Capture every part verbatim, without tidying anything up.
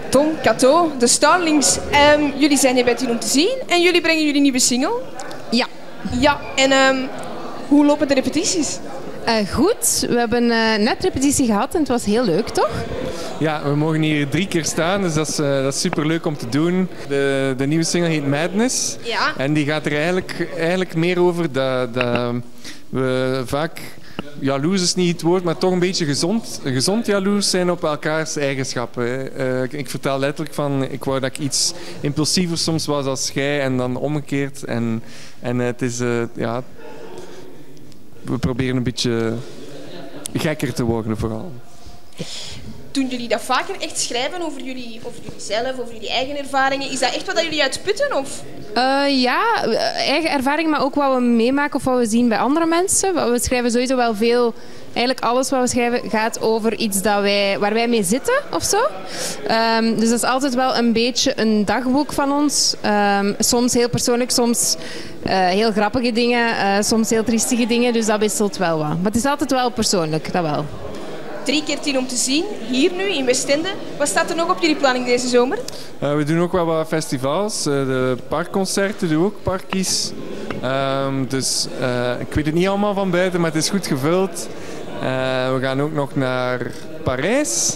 Tom, Kato, de Starlings. Um, jullie zijn hier bij Tien om te zien en jullie brengen jullie nieuwe single. Ja. Ja, en um, hoe lopen de repetities? Uh, goed, we hebben uh, net repetitie gehad en het was heel leuk, toch? Ja, we mogen hier drie keer staan, dus dat is, uh, dat is super leuk om te doen. De, de nieuwe single heet Madness. Ja. En die gaat er eigenlijk, eigenlijk meer over dat, dat we vaak, jaloers is niet het woord, maar toch een beetje gezond, gezond jaloers zijn op elkaars eigenschappen. Uh, ik, ik vertel letterlijk van, ik wou dat ik iets impulsiever soms was als jij en dan omgekeerd. En, en het is, uh, ja, we proberen een beetje gekker te worden vooral. Doen jullie dat vaker echt schrijven over jullie, over jullie zelf, over jullie eigen ervaringen? Is dat echt wat jullie uitputten? Of? Uh, ja, eigen ervaring, maar ook wat we meemaken of wat we zien bij andere mensen. We schrijven sowieso wel veel. Eigenlijk alles wat we schrijven gaat over iets dat wij, waar wij mee zitten of zo. Um, dus dat is altijd wel een beetje een dagboek van ons. Um, soms heel persoonlijk, soms uh, heel grappige dingen, uh, soms heel triestige dingen. Dus dat wisselt wel wat. Maar het is altijd wel persoonlijk, dat wel. Drie keer Tien om te zien, hier nu in Westende. Wat staat er nog op jullie planning deze zomer? Uh, we doen ook wel wat festivals. Uh, de parkconcerten doen we ook, parkies. Um, dus uh, ik weet het niet allemaal van buiten, maar het is goed gevuld. Uh, we gaan ook nog naar Parijs.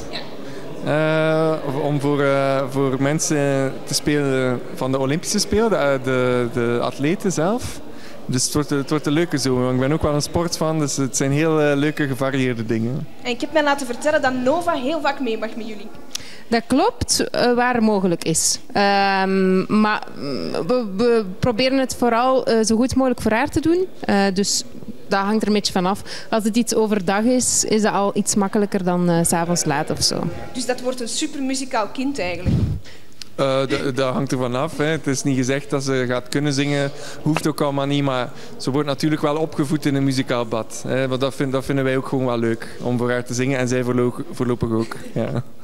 Uh, om voor, uh, voor mensen te spelen van de Olympische Spelen, de, de, de atleten zelf. Dus het wordt, het wordt een leuke zomer. Ik ben ook wel een sportfan, dus het zijn heel uh, leuke, gevarieerde dingen. En ik heb mij laten vertellen dat Nova heel vaak mee mag met jullie. Dat klopt, uh, waar mogelijk is. Um, maar we, we proberen het vooral uh, zo goed mogelijk voor haar te doen. Uh, dus dat hangt er een beetje van af. Als het iets overdag is, is dat al iets makkelijker dan uh, 's avonds laat of zo. Dus dat wordt een super muzikaal kind eigenlijk? Uh, dat hangt er vanaf. Het is niet gezegd dat ze gaat kunnen zingen. Hoeft ook allemaal niet. Maar ze wordt natuurlijk wel opgevoed in een muzikaal bad. Hè? Want dat, vind, dat vinden wij ook gewoon wel leuk. Om voor haar te zingen. En zij voorlopig ook. Ja.